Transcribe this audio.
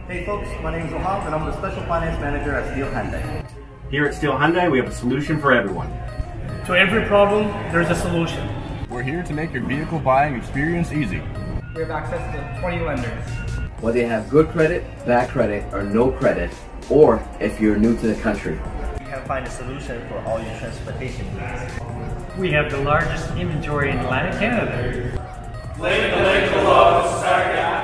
Hey folks, my name is Oham and I'm the Special Finance Manager at Steele Hyundai. Here at Steele Hyundai, we have a solution for everyone. To every problem, there's a solution. We're here to make your vehicle buying experience easy. We have access to 20 lenders. Whether you have good credit, bad credit, or no credit, or if you're new to the country. You can find a solution for all your transportation needs. We have the largest inventory in Atlantic Canada. Blame the lake below, start